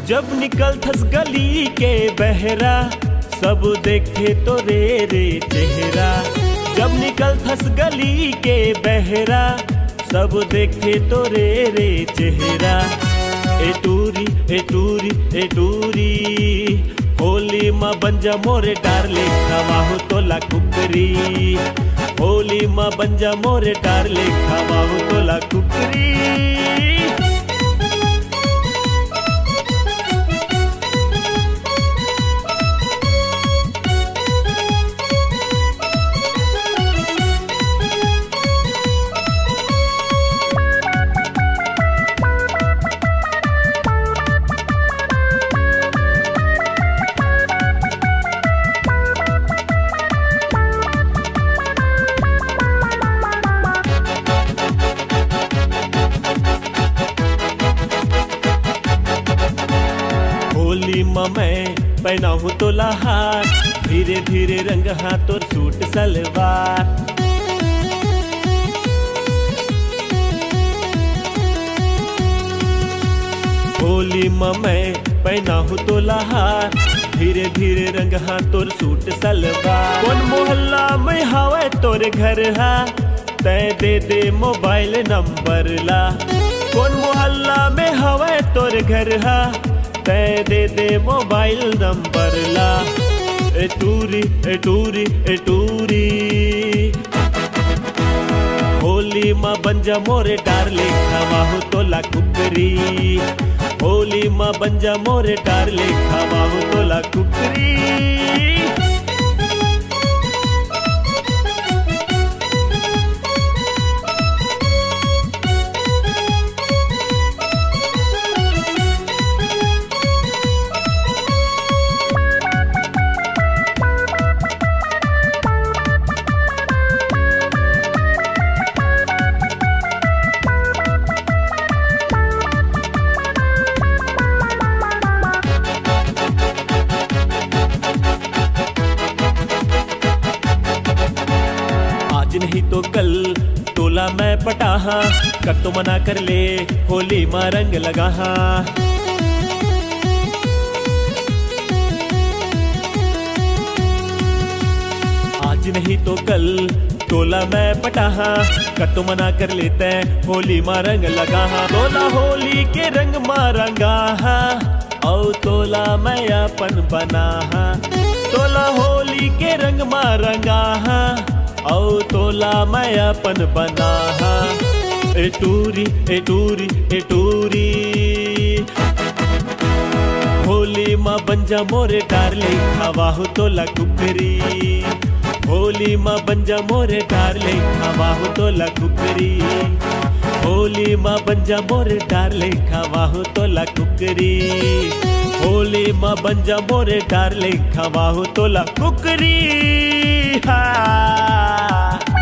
जब निकल थस गली के बहरा, सब देखे तो रे रे चेहरा। जब निकल थस गली के बहरा, सब देखे तो रे रे चेहरा। ए टूरी ए टूरी ए टूरी, होली माँ बंजा मोरे डार्लिंग, खवाहू तोला कुकरी। होली माँ बंजा मोरे डार्लिंग, खवाहू तोला कुकरी। होली माँ मैं पहना हूँ तोला हार, धीरे धीरे रंग हाथ और सूट सलवार। होली माँ मैं पहना हूँ तोला हार, धीरे धीरे रंग हाथ और सूट सलवार। कौन मोहल्ला में हवा तोरे घर हा, तय दे दे मोबाइल नंबर ला। कौन मोहल्ला में हवा तोरे घर हा, तय दे दे मोबाइल नंबर ला। ए टूरी ए टूरी ए टूरी, होली माँ बंजा मोरे डार्लिंग, खवाहू तोला कुकरी। होली माँ बंजा मोरे डार्लिंग, खवाहू तोला कुकरी। आज नहीं तो कल तोला मैं पटाहा, कब तो मना कर ले होली माँ रंग लगाहा। आज नहीं तो कल तोला मैं पटाहा, कब तो मना कर लेते होली माँ रंग लगाहा। तोला होली के रंग माँ रंगाहा, औ तोला मैं अपन बनाहा। तोला होली के रंग माँ रंगाहा, औ तोला मैं अपन बनाहा। ए टूरी ए टूरी ए टूरी, होली माँ बंजा मोरे डार्लिंग, खवाहू तोला कुकरी। होली माँ बंजा मोरे डार्लिंग, खवाहू तोला कुकरी। होली माँ बंजा मोरे डार्लिंग, खवाहू तोला कुकरी। होली माँ बंजा मोरे डार्लिंग, खवाहू तोला कुकरी। हा